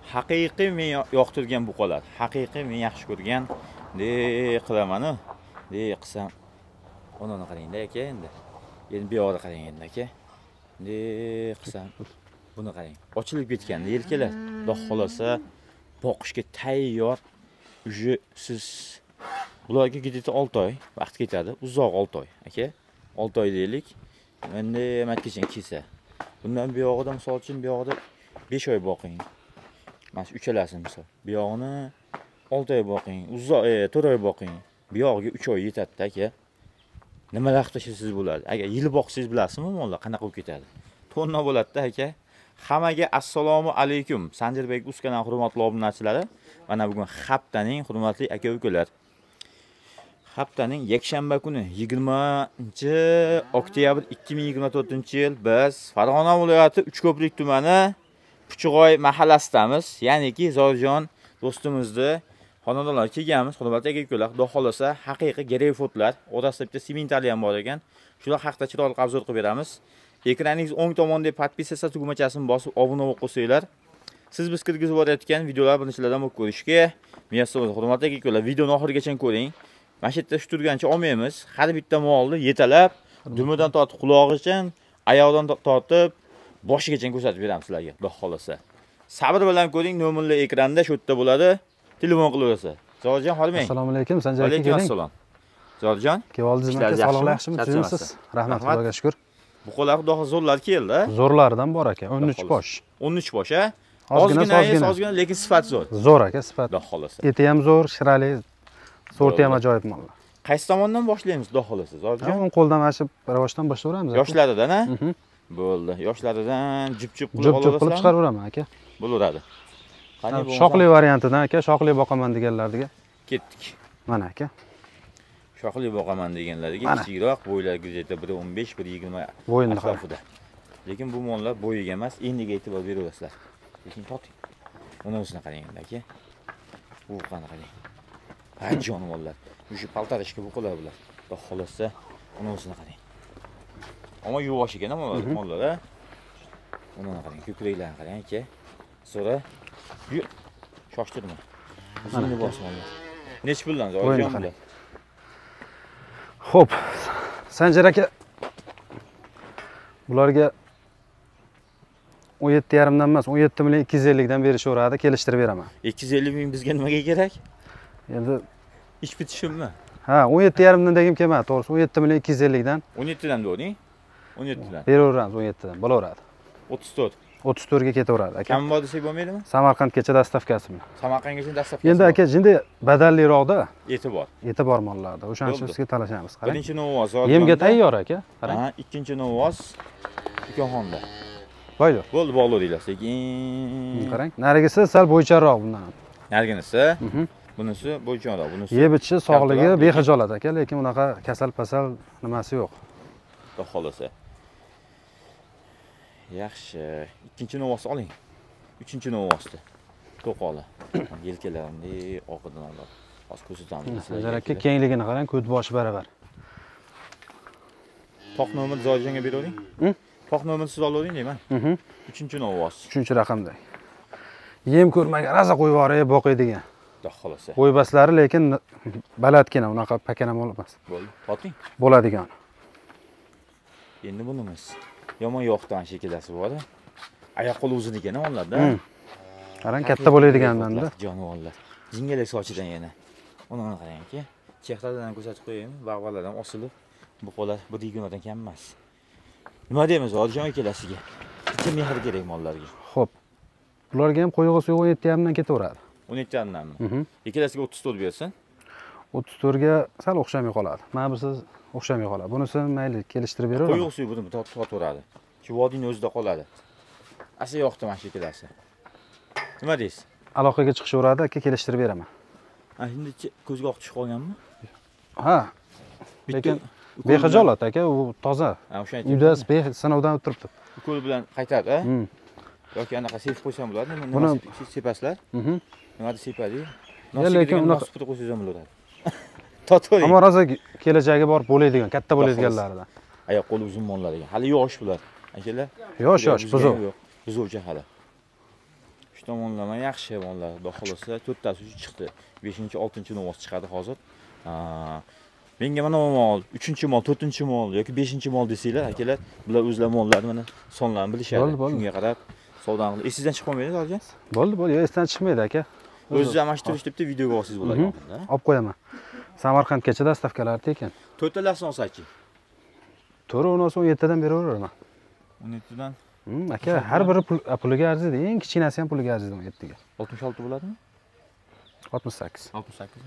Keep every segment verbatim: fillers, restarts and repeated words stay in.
haqiqiy men yoqtirgan buqalar. Haqiqiy men yaxshi ko'rgan de qilaman-ku. De qilsam onani qarang-da aka endi. Endi bu yoqda qarang endi aka. De qilsam buni qarang. Ochilib ketganda yelkalar. Xudo xolasa boqishga tayyor. Uje siz bularga ketadi olti oy vaqt ketadi. Uzoq olti oy aka. olti oy deylik. Endi matgacha kelsa. Bundan bu yog'idan misol uchun bu yog'ida besh oy boqing. Mana shu uchalasini misol. Bu yog'ini olti oy boqing, uzoq to'rt oy boqing. Bu yog'iga uch oy yetadi aka. Nimalar qilsangiz bo'ladi. Agar yil boqsangiz bilasizmi, mollar qanaqa bo'lib ketadi. Tonna bo'ladi-da aka. Hammaga assalomu alaykum. Sanjirbek Uskaning hurmatli obunachilari. Mana bugun haftaning hurmatli aka-ukalar. Haftaning yakshanba kuni yigirmanchi oktyabr ikki ming yigirma to'rtinchi yil biz Farg'ona viloyati Uchko'prik tumani Puchug'oy mahallasidamiz. Ya'niki Zorjon do'stimizni xonadonlarga kelganmiz. Hurmatli aka-ukalar, xudo xolasa haqiqiy greyfurtlar, orasida bitta sementali ham bor ekan. Shular haqida chiroyli obzor qilib beramiz. Ekraningiz o'ng tomonda podpisatsiya tugmachasini bosib obuna bo'lib qo'ysanglar, siz biz kirgizib borayotgan videolar birinchilardan bo'lib ko'rishga muyassar bo'lasiz. Hurmatli aka-ukalar, videoni oxirigacha ko'ring. Mana shu yerda shu turgancha olmaymiz. Har bitta molni yetalab, dumidan tortib qulog'igacha, oyoqdan tortib boshigacha ko'rsatib beramiz sizlarga, xudo xolasa. Sabr bilan ko'ring, nomerlar ekranda shu yerda bo'ladi. Telefon qilaverasiz. Zorjon, xormang. Assalomu alaykum, Sanjar aka. Alaykum assalom. Zorjon, kevoldingizmi? Sog'liq yaxshimi? Tuzimsiz? Rahmat, Xudoga shukr. Buqalar xudo zo'rlar keldi. Zo'rlaridan bor aka, o'n uch bosh. o'n uch bosh, ha? Ozgina, ozgina, lekin sifat zo'r. Zo'r aka, sifat. Xudo xolasa. Eti ham zo'r, shirali, sorti ham ajoyib mollar. Qaysi tomondan boshlaymiz, xudo xolasa, Zorjon? O'ng qo'ldan mana shu rivojdan boshlayveramiz. Yoshlaridan, ha? Bo'ldi. Yoshlaridan jip-jip qilib olaverasizlar. Jip-jip qilib chiqaraveraman aka. Bo'laveradi. Qani bu shoxli variantidan aka, shoxli boqaman deganlarga ketdik. Mana aka. Shoxli boqaman deganlarga kichikroq, bo'ylari g'ijayda bir o'n besh bir yigirma bo'yinda atrofida. Lekin bu mollar bo'yiga emas, endiga e'tibor beraverasizlar. Lekin toting. Unisini qarang endi aka. Bu qani qarang. Ha, jonivorlar. Shu paltarishga bu qo'lar bular. Xudo xolasa, unisini qarang. Ammo yuvosh ekan mollar, ha? Unini qarang, ko'kraklarni qarang aka. So'ra yur. Shoshtirma. O'zingni bosmonlar. Nech puldan Zorjon bular? Xo'p. Sanjar aka bularga o'n yetti yarim dan emas, o'n yetti million ikki yuz ellik dan berishaveradi, kelishtirib beraman. ikki yuz ellik ming bizga nimaga kerak? Endi ish bitishimmi? Ha, o'n yetti yarim dan degim kelmadi, to'g'risi o'n yetti million ikki yuz ellik dan. o'n yetti dan bo'ling. o'n yetti dan. Beraveramiz o'n yetti dan, bo'laveradi. o'ttiz to'rt. o'ttiz to'rt ga ketaveradi aka. Kam bor desak bo'lmaydimi? Samarqandgacha dastavkasi bilan. Samarqandgacha dastavkasi. Endi aka, jinda badalliroqda e'tibor. E'tibor mollarda. O'shaning uchun sizga talashamiz. Qarang. Birinchi novoz. Yemga tayyor aka. Qarang. Ha, ikkinchi novoz ukaxonda. Boylo. Bo'ldi, bog'laydilar sekin. Qarang. Narigisi sal bo'ycharoq bundan. Nariginisi? Bunisi bo'ycharoq, bunisi. Yeb ichishi, sog'ligi bexijolat aka, lekin unaqa kasal-pasal nimasi yo'q. Xudo xolasa. Yaxshi. Ikkinchi novoz oling. Uchinchi novozni. To'qoli. Yelkalarimni oqidan olib. Hozir ko'rsatamiz. Sanjar aka, kengligini qarang, ko't boshi baravar. Toq nomer Zorjonga beravering. Toq nomerni siz olavering deyman. uchinchi novoz. uchinchi raqamda. Yem ko'rmagan raza qo'yib yuborib boqiydigan. Xudo xolasa. Qo'ybaslari lekin balandgina, unaqa pakana mol emas. Bo'ldi. Toting. Bo'ladigan. Endi bunimiz yomon yo'qdan shekillasi bor. Oyoq qo'li uzun ekan onlarda. Qarang, katta bo'ladigandan-da. Jonivorlar. Jingalak sochidan yana. Uni qarang aka. Chextadan ko'rsatib qo'yaymi? Bag'valardan osilib, bu qo'llar bir yigirma dan kam emas. Nima deymiz Zorjon akalasiga? Bitta mehr kerak mollarga. Xo'p. Bularga ham qo'yg'i suvi o'n yetti yarim dan ketaveradi. o'n yetti yarim danmi? Ikkalasiga o'ttiz to'rt bersin. o'ttiz to'rt ga sal o'xshamay qoladi. Mana bu siz o'xshamay qoladi. Bunisi mayli kelishtirib beraveraman. Qo'yg'i suvi buni tortaveradi. Shu vodiyning o'zida qoladi. Asa yo'qdi mana shu ikkalasi. Nima deysiz? Aloqaga chiqishaveradi, aka, kelishtirib beraman. Ha, endi ko'zga oq tushib qolganmi? Ha. Lekin bexijolat aka, u toza. Ha, o'sha uyda sinovdan o'tiribdi. Qo'l bilan qaytadi, ha? Yoki anaqa sep qo'ysam bo'ladi, nima sepasizlar? Nima deb sepadi? Lekin unaqa sipni qo'ysangiz ham bo'laveradi. To'g'ri. Ammo rosa kelajagi bor bo'ladigan, katta bo'ladiganlaridan. Oyoq qo'li uzun mollar ekan. Hali yosh bular. Akalar? Yosh, yosh, buzov. Buzovchi hali. Shu tomonlama yaxshi mollar. Xudo xolasa to'rttasi chiqdi. beshinchi, oltinchi novos chiqadi hozir. Menga mana bu mol, uchinchi mol, to'rtinchi mol yoki beshinchi mol desanglar, akalar, bular o'zlari mollarni mana sonlarini bilishadi. Shunga qarab savdo qilib. Esingizdan chiqib qolmaydi, Zorijon? Bo'ldi, bo'ldi. Yo, esdan chiqmaydi, aka. O'zingiz ham mashturish debdi, videoga olsangiz bo'ladi. Olib qo'yaman. Samarqandgacha dastavkalar tekin. To'rtalasini olsachi? to'rt o'n o'n yettidan beraveraman. o'n yettidan. Hmm, aka, har biri puliga arziydi. Eng kichkinasi ham puliga arziydi o'n yettiga. oltmish olti bo'ladimi? oltmish sakkiz. oltmish sakkiz.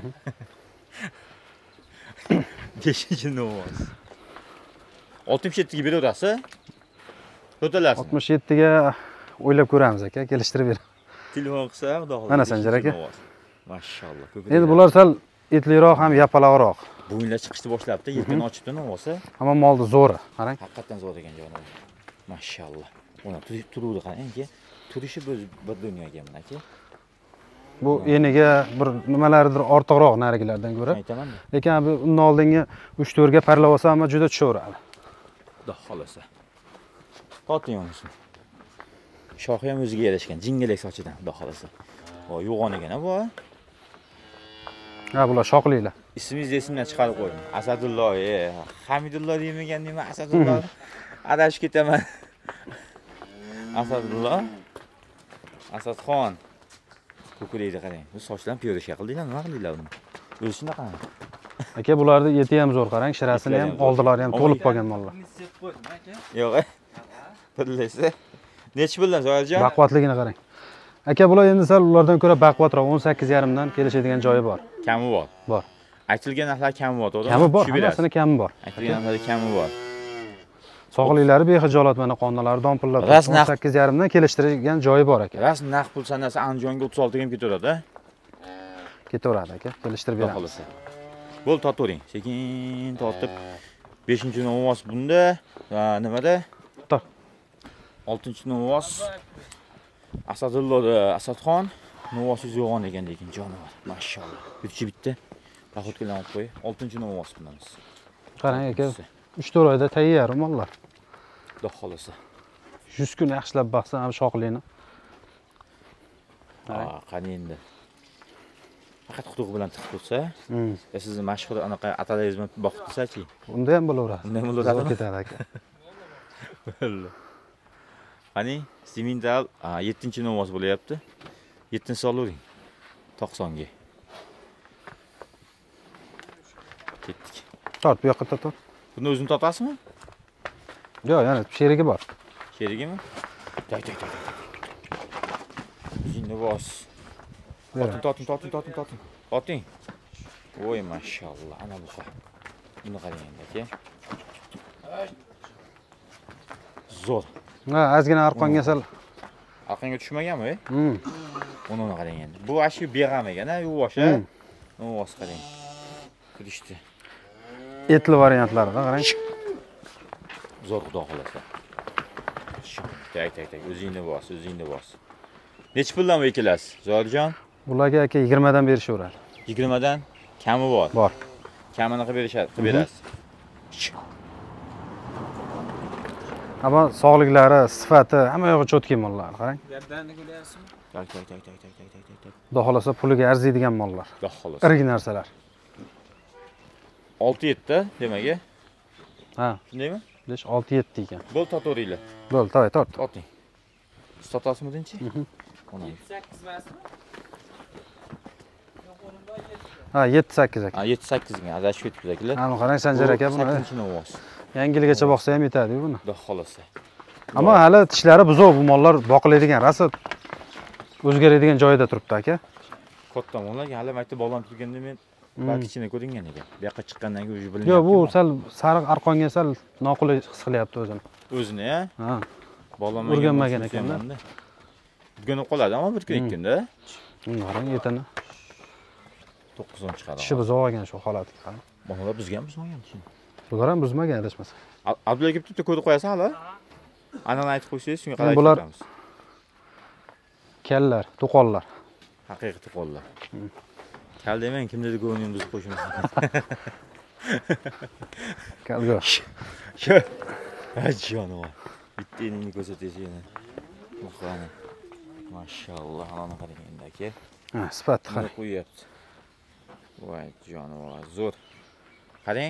beshinchi novos. oltmish yettiga beraverasiz? To'rtalasini. oltmish yettiga o'ylab ko'ramiz, aka. Kelishtirib ber. Telefon qilsa, xudo xolasa. Mana Sanjar aka. Mashallah. Endi bular sal etliroq ham yapaloqroq. Bo'yinlar chiqishni boshlabdi, yelkani ochibdi novosi. Hamma molni zo'ri. Qarang. Haqiqatan zo'r ekan jonivor. Mashallah. Ona turuvdi qarangki, turishi bir bir dunyo ekan aka. Bu eniga bir nimalardir ortiqroq narigilardan ko'ra. Aytaman. Lekin bu undan oldingi uch to'rt ga parlab olsa ham juda tushaveradi. Xudo xolasa. Toting o'ngsin. Shoxi ham o'ziga yarashgan, jingalak sochidan, xudo xolasa. Voy, yo'g'on ekan bu. Ha, bular shoqlilar. Ismingizni esimdan chiqarib qo'ying. Asadullo, e, Hamidullo demagan nima Asadullo? Adashib ketaman. Asadullo. Asadxon. Ko'klaydi qarang. Bu sochlarni piyodaga qildinglar, nima qildinglar uni? O'zi shunaqa. Aka, bularni yeti ham zo'r qarang, shirasini ham, oldilari ham to'lib qolgan mollar. Yo'q, billaysiz. Necha puldan Zoirjon? Baquvvatligini qarang. Aka, bular endi sal ulardan ko'ra baquvvatroq, o'n sakkiz yarim dan kelishadigan joyi bor. Kami bor. Bor. Aytilgan narxlar kami bor, to'g'rimi? Kami bor, hammasini kami bor. Aytilgan narxlar kami bor. Sog'liklari bexijolat, mana qonunlari donpillab o'n sakkiz yarim dan kelishtirgan joyi bor aka. Rasm naqd pul sanasi Andijonga o'ttiz olti ga ham ketaveradi, ha? Ketaveradi aka, kelishtirib beramiz. Bo'l, tortavering. Sekin tortib beshinchi novos bunda, nimada? Tor. oltinchi novos Asadulloda Asadxon, novosi yo'g'on ekan lekin jonivor. Mashallah. Bitta bitta paxotkalarni olib qo'y. oltinchi novos bundamiz. Qarang aka, uch to'rt oyda tayyor mollar. Xudo xolasa. yuz kun yaxshilab baqsa ham shoqlini. Ha, qani endi. Faqat quduq bilan tiqib tursa, sizni mashhur anaqa atalaringizni boqib tursa-chi. Unda ham bo'laveradi. Unda ham bo'laveradi. Ketadi aka. Qani, semental yettinchi novos bo'layapti. yettinchi solavering. to'qson ga. Ketdik. Tort, bu yoqqa tort. Buni o'zing tortasizmi? Yo'q, yana sherigi bor. Sherigimi? Tay tay tay. O'zingni bos. Torting, torting, torting, torting, torting. Torting. Voy, mashallah, ana bu qar. Buni qarang endi aka. Zo'r. Ha, ozgina arqonga sal. Arqonga tushmaganmi? Hmm. Uni qarang endi. Bu ashi beg'am ekan, ha, yuvosh, ha. Novos qarang. Kirishdi. Etli variantlari qarang. Zo'r, xudo xolasa. Tay tay tay, o'zingni bos, o'zingni bos. Necha puldan ekilasiz, Zoirjon? Bularga aka yigirma dan berishaveradi. yigirma dan kami bor. Bor. Kamini qilib berishadi, qilib berasiz. Ammo sog'liklari, sifati hamma yog'i cho'tki mollar, qarang. Gardani ko'ryapsizmi? Tay tay tay tay tay tay tay tay. Xudo xolasa puliga arziydigan mollar. Xudo xolasa. Irgi narsalar. olti yetti demak. Ha, Shundaymi? besh olti yetti ekan. Bo'l totoringlar. Bo'l, to'y, tort. Toting. Sotasmidinchi? Ona. sakkiz emasmi? Ha, yetti sakkiz aka. Ha, yetti sakkiz ga adashib ketibdi akalar. Ana qarang Sanjar aka buni. sakkizinchi novos. Yangiligacha boqsa ham yetadi buni. Xudo xolasa. Ammo hali tishlari buzuq bu mollar boqiladigan, rosa o'zgaradigan joyida turibdi aka. Katta mollarga hali maktab bolam turganda men balki ichini ko'ringan ekan. Bu yoqqa chiqqandan keyin o'zi bilinyapti. Yo'q, bu sal sariq arqonga sal noqulay his qilyapti o'zini. O'zini, ha? Ha. Bolam O'rganmagan ekan-da. Bugun qoladi, ammo bir kun ikkunda. Qarang yetini. to'qqiz o'n chiqadi. Tishi buzuq olgan shu holatga qarang. Bolalar buzgan buzmagan tishi. Bular ham buzmagan adashmasa. Abdulla kelib turibdi, ko'rib qo'yasan hali? Anani aytib qo'ysangiz, shunga qarab Bular ketamiz. kallar, to'qollar. Haqiqiy to'qollar. Kal demang, kimnidir ko'nglim buzib qo'yishimiz. Kalgo. Ha, jonivor. Bitta eningni ko'rsatasiz yana. Muhani. Maşallah, ana qarang endi aka. Ha, sifatli Qani qarang. qo'yapti. Voy, jonivor, zo'r. Qarang.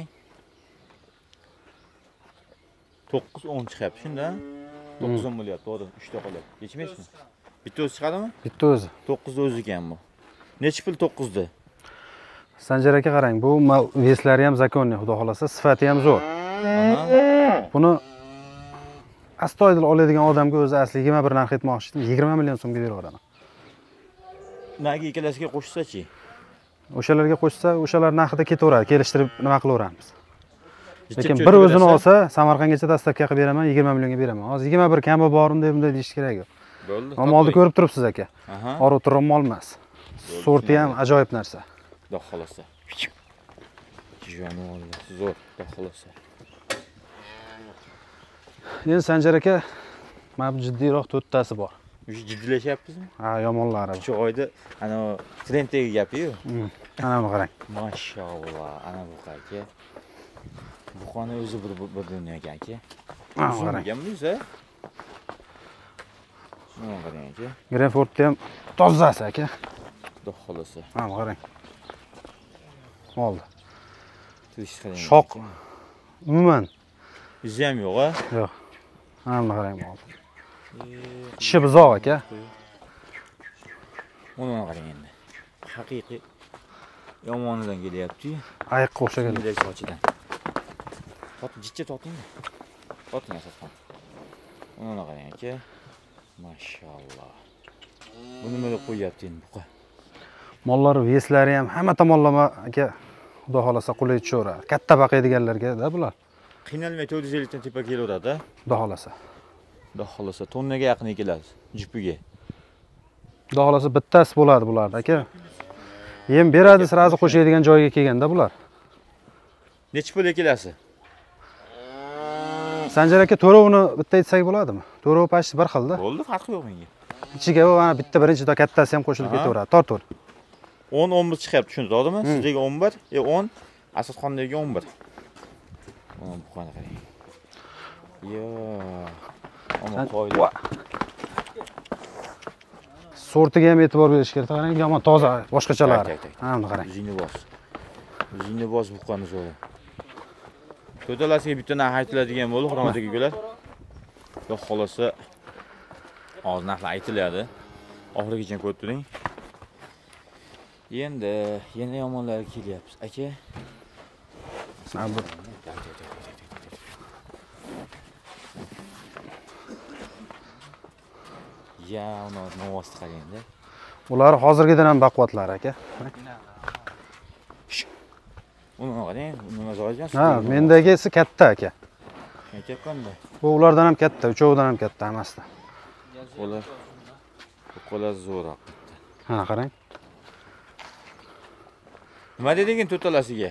to'qqiz o'n chiqyapti, shunda? to'qqiz o'n bo'lyapti, to'g'ri, uchta qolyapti. Yetishmaysizmi? Bitta o'zi chiqadimi? Bitta o'zi. to'qqizda o'zi ekan bu. Necha pul to'qqizda? Sanjar aka qarang, bu veslari ham zakonniy, xudo xolasa, sifati ham zo'r. Aha. Buni astoydil oladigan odamga o'zi asli yigirma bir narx aytmoqchi edim, yigirma million so'mga beraveraman. Nagi ikkalasiga qo'shsa-chi? O'shalarga qo'shsa, o'shalar narxida ketaveradi, kelishtirib nima qilaveramiz. Lekin Bichib bir o'zini berasa- olsa, Samarqandgacha dastavka qilib beraman, yigirma millionga beraman. Hozir yigirma bir kami borim deb bunday deyish kerak yo'q. Bo'ldi. Molni ko'rib turibsiz aka. Aha. Orib turgan mol emas. Sorti ham ajoyib narsa. Xudo xolasa. Jonivor, zo'r, xudo xolasa. Endi Sanjar aka, mana bu jiddiyroq to'rttasi bor. O'sha jiddiylashyapmizmi? Ha, yomonlari. Shu oyda ana trenddagi gapi-yu. Ana buni qarang. Mashallah, ana bu aka. Buxoni o'zi bir bir dunyo ekan aka. Mana Uzun qarang. ekan bu esa. Shuni qarang aka. Grenfordni ham tozasi aka. Xudo xolasa. Mana qarang. Oldi. Turish qarang. Shoq. Umuman Izi ham yo'q-a? yo'q. Mana buni qarang oldi. Tishi buzoq aka. Uni qarang endi. Haqiqiy yomonidan kelyapti-yu. Ayiqqa o'xshagan. Bunday sochidan. Tot, jichcha toting. Toting asosan. Uni qarang aka. Mashallah. Bu nima deb qo'yapti endi buqa? Mollari, veslari ham hamma tomonlama aka, xudo xolasa qulay tushaveradi. Katta baqaydiganlarga-da bular. Qiynalmay to'rt yuz ellik dan tepa kelaveradi-da. Xudo xolasa. Xudo xolasa tonnaga yaqin keladi jipiga. Xudo xolasa bittasi bo'ladi bularda aka. Yem beradi, sirazi qo'shadigan joyga kelganda bular. Necha pul kelasi? Sanjar aka, to'rovini bitta aytsak bo'ladimi? To'rov pashti bir xilda. Bo'ldi, farqi yo'q menga. Ichiga mana bitta birinchida kattasi ham qo'shilib Aha. ketaveradi. Tortur. o'n o'n bir chiqyapti, tushundingmi? Sizdagi o'n bir, e o'n, Asadxondagi o'n bir. Mana bu qanaqa qarang. Yo. Ana qo'ydi. Sortiga ham e'tibor berish kerak. Qarang, yomon toza, boshqachalari. Tak, tak, tak. Ha, buni qarang. O'zingni bos. O'zingni bos bu qani zo'ra. To'dalasiga bitta narx aytiladigan bo'ldi, hurmat akalar. Xudo xolasa hozir narxlar aytiladi. Oxirigacha ko'rib turing. Endi yana yomonlar kelyapti, aka. Mana bu Ya, uni novosti qarang-da. ular hozirgidan ham baquvvatlar aka. Uni qarang, nima zo'rgan? Ha, mendagisi katta aka. Aytyapman-da. Bu ulardan ham katta, uchovidan ham katta hammasidan. Qo'lar. Qo'lar zo'roq. Ha, qarang. Nima deding to'rtalasiga?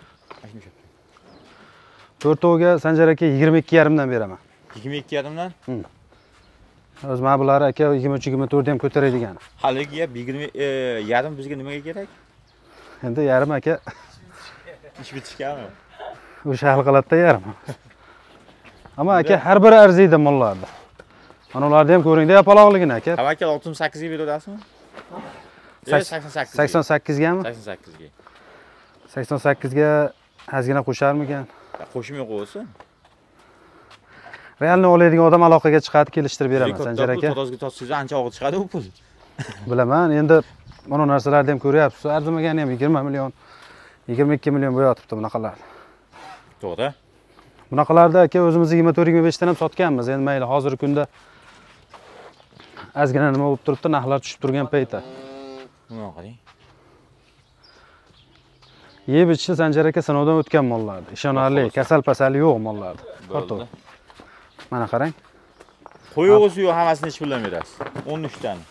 To'rtovga Sanjar aka yigirma ikki yarim dan beraman. yigirma ikki yarim dan? O'z mana bular aka yigirma uch yigirma to'rt ham ko'taradigan. Haligi gap yigirma yarim bizga nimaga kerak? Endi yarim aka Ish bitishganmi? o'sha hal qiladi-da yarim. Ammo aka har biri arziydi mollarda. Mana ularni ham ko'ringda yapaloqligini aka. Tavakkal oltmish sakkiz ga beradasizmi? sakson sakkiz. sakson sakkiz gami? sakson sakkiz ga. sakson sakkiz ga ozgina qo'sharmikan? Qo'shmay qo'ysin. Realni oladigan odam aloqaga chiqadi, kelishtirib beraman Sanjar aka. Tozga tozsiz ancha og'ir chiqadi u pul. Bilaman, endi mana narsalarni ham ko'ryapsiz. Arzimagani ham yigirma million, yigirma ikki million bo'yotibdi bunaqalar. To'g'ri. Bunaqalarda aka o'zimiz yigirma to'rt yigirma besh dan ham sotganmiz. Endi mayli, hozirgi kunda ozgina nima bo'lib turibdi, narxlar tushib turgan paytda. Nima qarang? Yeb ichishi Sanjar aka sinovdan o'tgan mollardi. Ishonarli, kasal pasali yo'q mollardi. Bo'ldi. Mana qarang. Qo'yog'i suyu hammasini ichib puldan berasiz. o'n uch tani.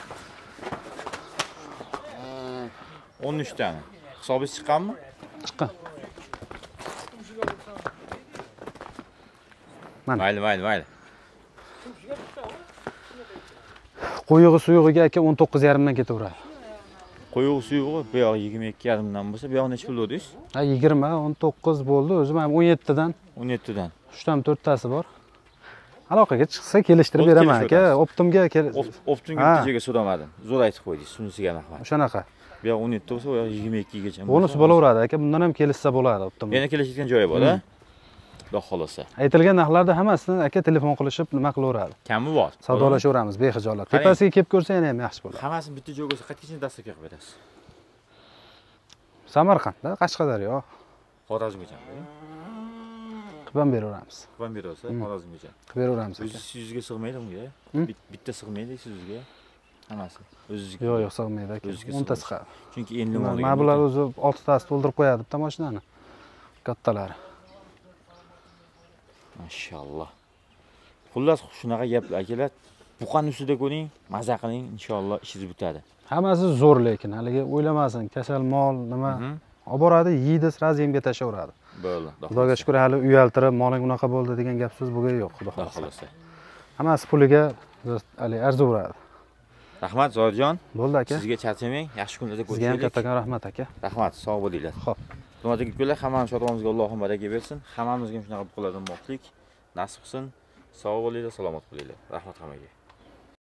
o'n uch tani. Hisobingiz chiqqanmi? Chiqqan. Mana. Mayli, mayli, mayli. Qo'yog'i suyug'iga aka o'n to'qqiz yarim dan ketaveradi. Qo'yog'i suyug'i bu yoq yigirma ikki yarim dan bo'lsa, bu yoq necha pul dedingiz? Ha, yigirma, o'n to'qqiz bo'ldi. O'zim ham o'n yetti dan, o'n yetti dan. uchdan to'rttasi bor. Aloqaga chiqsa kelishtirib Bo'ldi, beraman aka. kelishaveramiz. Optimga kel. Optimga Ha. bitta joyga so'ramadim. Zo'r aytib qo'ydingiz. Shunisiga rahmat. O'shanaqa. Bu yoq o'n yetti bo'lsa, u yoq yigirma ikki gacha. Bonus bo'laveradi aka. Bundan ham kelishsa bo'ladi Optim. Yana kelishadigan joyi bor-a? Xudo xolasa. Aytilgan narxlarda hammasidan aka telefon qilishib nima qilaveradi. Kami bor. Savdolashaveramiz bexijolat. Qarang. Tepasiga kelib ko'rsa yana ham yaxshi bo'ladi. Hammasini bitta joyga olsa qancha dasturga qilib berasiz? Samarqandda, Qashqadaryo Xorazmgacha. qilib ham beraveramiz. Qilib berasiz, Xorazmgacha. Qilib beraveramiz aka. O'zingiz yuzga sig'maydi unga. Bit- Bitta sig'maydi sizga. Hammasi. O'zingizga. Yo'q, yo'q, sig'maydi aka. O'ziga o'nta sig'maydi. sig'adi. Chunki endi Mana bular o'zi oltitasi to'ldirib qo'yadi bitta mashinani. Kattalari. Mashalloh. Xullas shunaqa gaplar akalar. Buqani ustida ko'ring, maza qiling, inshaalloh ishingiz bitadi. Hammasi zo'r lekin haligi o'ylamasin, kasal mol nima olib boradi, yeydi, sraz yemga tashlayveradi. Bo'ldi. Xudoga shukr, hali uyaltirib, moling unaqa bo'ldi degan gap so'z bo'lgan yo'q, xudo Xudo xolasa. xolasa. Hammasi puliga hali arzaveradi. Rahmat Zoirjon. Bo'ldi aka. Sizga charchamang. Yaxshi kunlarda Sizga ham ko'rishaylik. kattakon rahmat aka. Rahmat, sog' bo'linglar. Xo'p. Hurmatli kular, hammamiz shodligimizga Allohim baraka bersin. Hammamizga ham shunaqa bo'ladigan moqlik nasib qilsin. Sog' bo'linglar, salomat bo'linglar. Rahmat hammaga.